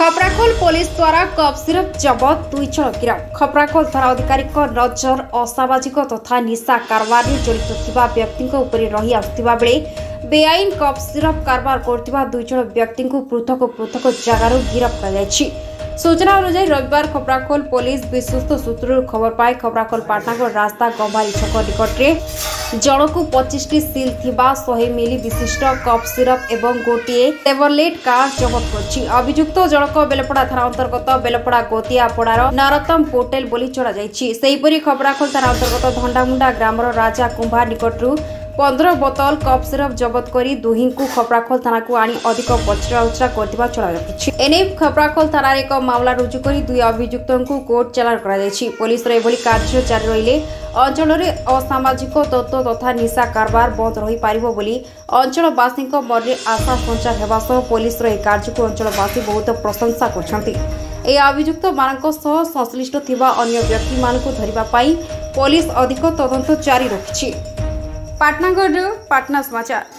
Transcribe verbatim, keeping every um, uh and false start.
Khaprakhol police द्वारा cough syrup जबत दुई जन गिरफ। खपराखोल थाना अधिकारी नजर असामाजिक तथा निशा कारबार में जड़ित थिबा व्यक्ति उपरे रही आसुथिबा बेले बेआईन कप सिरप कारबार करथिबा दुई जन व्यक्ति पृथक पृथक जगार गिरफ कर सूचना अनुसार रविवार खपराखोल पुलिस विश्वस्त सूत्र खबर पाई खपराखोल पाटनागढ़ रास्ता गंभारी छक निकट में जनकु पच्चीस टी सिल थिबा सौ मिली विशिष्ट कप सिरप एवं गोटे टेबलेट कार जबत करछि। अभियुक्त जनक बेलपड़ा थाना अंतर्गत बेलपड़ा गोतियापड़ार नरोत्तम पोटेल बोली चढ़ा जाइछि। सेहिपरि खपराखोल थाना अंतर्गत धंडामुंडा ग्रामर राजा कुंभार निकटरू पंद्रह बोतल कप सिरप जबत करी दुही को खपराखोल थाना को आनी अधिक पचरा उचरा करथिबा चढ़ा जाइछि। एने खपराखोल थाना एक मामला रुजु करी दुई अभियुक्त को कोर्ट चालान करा जाइछि। पुलिस रे एभली कार्य जारी रहिले अंचल रे असामाजिक तत्व तथा निशा कारबार बंद रही पारिबो बोली अंचलवासी मन में आशा संचार हेबा सह पुलिस रे कार्य को अंचलवासी बहुत प्रशंसा करछन्ति। ए अभियुक्त मानक सह संश्लिष्ट थिबा अन्य व्यक्ति मानक धरिबा पई पुलिस अधिक तदंत जारी रखिछि। पाटनागढ़ पाटना समाचार।